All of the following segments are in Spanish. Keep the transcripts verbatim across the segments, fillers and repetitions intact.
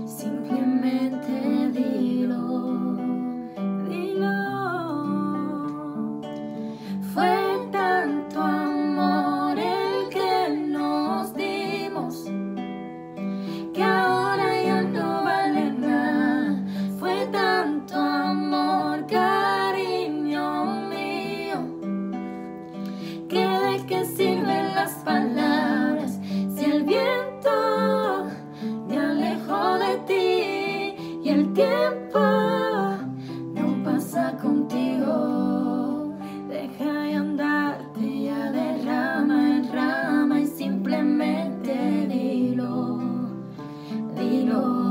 Simplemente dilo, dilo. Fue tanto amor el que nos dimos que ahora ya no vale nada. Fue tanto amor, cariño mío, que de qué sirven las palabras si el viento me alejó de ti y el tiempo no pasa contigo. Deja de andarte ya de rama en rama y simplemente dilo, dilo.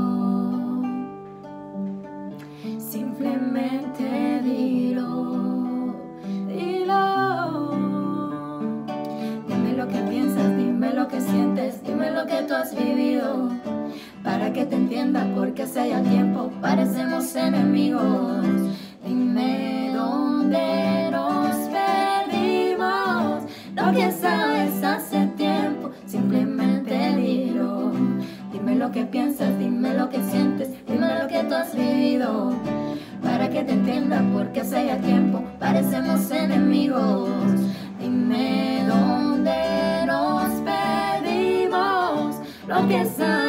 Simplemente dilo, dilo. Dime lo que piensas, dime lo que sientes, dime lo que tú has vivido, para que te entienda, porque hace ya tiempo parecemos enemigos. Dime dónde nos perdimos, lo que sabes hace tiempo. Simplemente dilo. Dime lo que piensas, dime lo que sientes, dime lo que tú has vivido, para que te entienda, porque hace ya tiempo parecemos enemigos. Dime dónde nos perdimos, lo que sabes